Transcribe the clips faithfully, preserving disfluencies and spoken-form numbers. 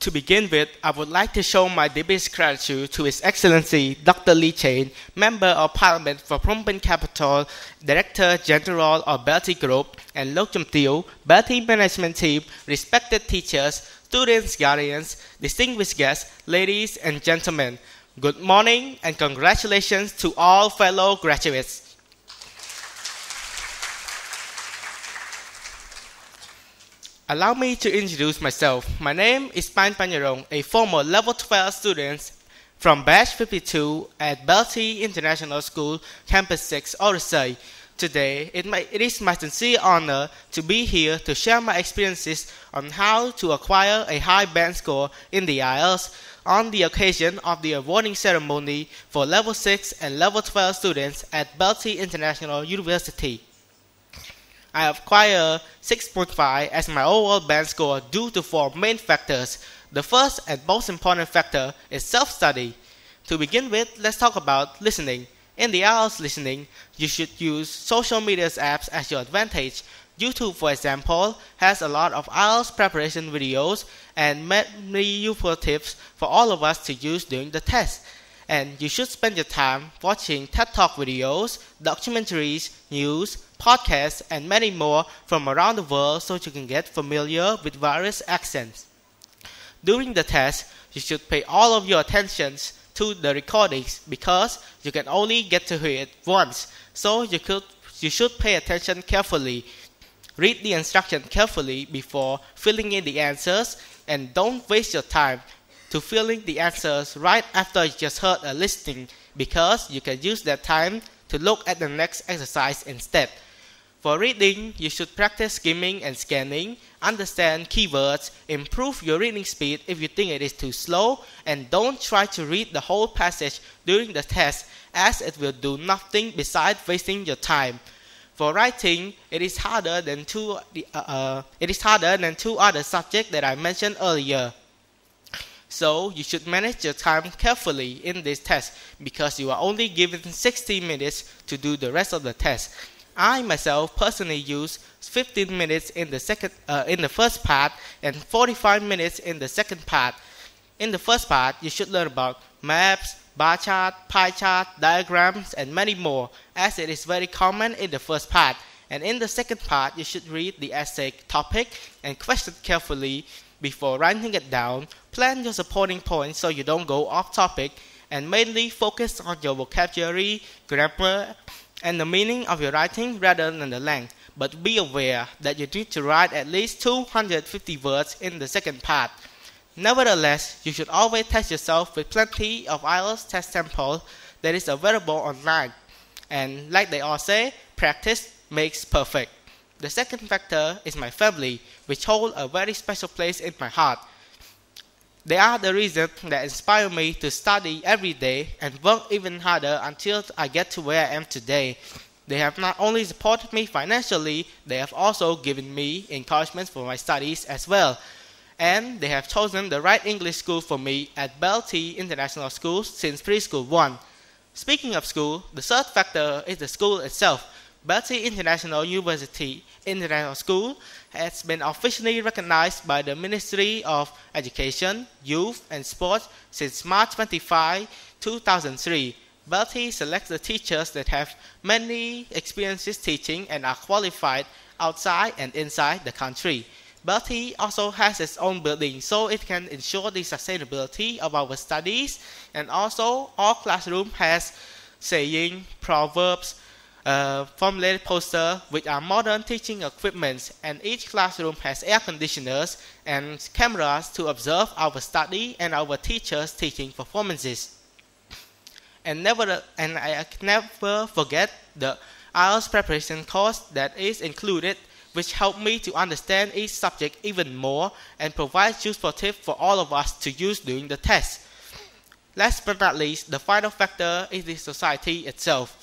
To begin with, I would like to show my deepest gratitude to His Excellency Doctor Lee Chain, Member of Parliament for Phnom Penh Capital, Director General of Belty Group, and Lok Chum Teo, Belty Management Team, respected teachers, students, guardians, distinguished guests, ladies and gentlemen. Good morning and congratulations to all fellow graduates. Allow me to introduce myself. My name is Pan Panyarong, a former level twelve student from batch fifty-two at Belty International School, Campus six, Orisay. Today, it, may, it is my sincere honor to be here to share my experiences on how to acquire a high band score in the I E L T S on the occasion of the awarding ceremony for level six and level twelve students at Belty International University. I acquired six point five as my overall band score due to four main factors. The first and most important factor is self-study. To begin with, let's talk about listening. In the I E L T S listening, you should use social media apps as your advantage. YouTube, for example, has a lot of I E L T S preparation videos and many useful tips for all of us to use during the test. And you should spend your time watching TED Talk videos, documentaries, news, podcasts, and many more from around the world so you can get familiar with various accents. During the test, you should pay all of your attention to the recordings because you can only get to hear it once. So you, could, you should pay attention carefully. Read the instruction carefully before filling in the answers, and don't waste your time to filling the answers right after you just heard a listing, because you can use that time to look at the next exercise instead. For reading, you should practice skimming and scanning, understand keywords, improve your reading speed if you think it is too slow, and don't try to read the whole passage during the test, as it will do nothing besides wasting your time. For writing, it is harder than two, uh, uh, it is harder than two other subjects that I mentioned earlier. So you should manage your time carefully in this test because you are only given sixty minutes to do the rest of the test. I myself personally use fifteen minutes in the second, uh, in the first part and forty-five minutes in the second part. In the first part, you should learn about maps, bar chart, pie chart, diagrams, and many more, as it is very common in the first part. And in the second part, you should read the essay topic and question carefully before writing it down. Plan your supporting points so you don't go off topic, and mainly focus on your vocabulary, grammar, and the meaning of your writing rather than the length. But be aware that you need to write at least two hundred fifty words in the second part. Nevertheless, you should always test yourself with plenty of I E L T S test samples that is available online. And like they all say, practice makes perfect. The second factor is my family, which hold a very special place in my heart. They are the reason that inspire me to study every day and work even harder until I get to where I am today. They have not only supported me financially, they have also given me encouragement for my studies as well. And they have chosen the right English school for me at Belty International School since preschool one. Speaking of school, the third factor is the school itself. Belty International University International School has been officially recognized by the Ministry of Education, Youth and Sport since March twenty-fifth, two thousand three. Belty selects the teachers that have many experiences teaching and are qualified outside and inside the country. Belty also has its own building, so it can ensure the sustainability of our studies, and also all classroom has saying, proverbs, Uh, formulated poster, which are modern teaching equipments, and each classroom has air conditioners and cameras to observe our study and our teachers' teaching performances. And never, and I can never forget the I E L T S preparation course that is included, which helped me to understand each subject even more and provides useful tips for all of us to use during the test. Last but not least, the final factor is the society itself.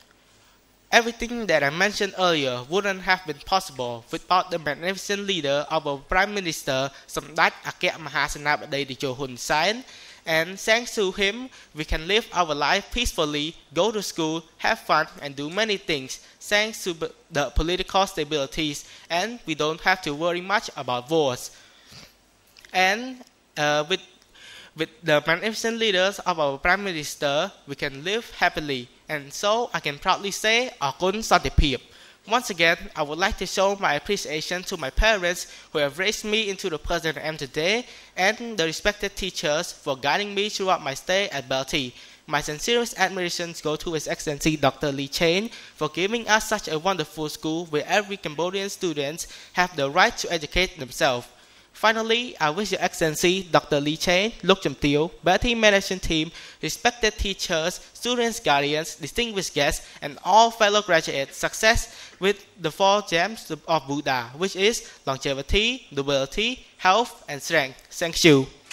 Everything that I mentioned earlier wouldn't have been possible without the magnificent leader of our Prime Minister, Samdech Akya Mahasenabadi Techo Hun Sen, and thanks to him, we can live our life peacefully, go to school, have fun, and do many things, thanks to the political stabilities, and we don't have to worry much about wars. And uh, with with the magnificent leaders of our Prime Minister, we can live happily. And so I can proudly say, Akun Santipip. Once again, I would like to show my appreciation to my parents who have raised me into the person I am today, and the respected teachers for guiding me throughout my stay at Belty. My sincerest admirations go to His Excellency Doctor Lee Chain for giving us such a wonderful school where every Cambodian student have the right to educate themselves. Finally, I wish Your Excellency Doctor Lee Chain, Luk Chum Teo, Belty management team, respected teachers, students, guardians, distinguished guests, and all fellow graduates success with the four gems of Buddha, which is longevity, nobility, health, and strength. Thank you.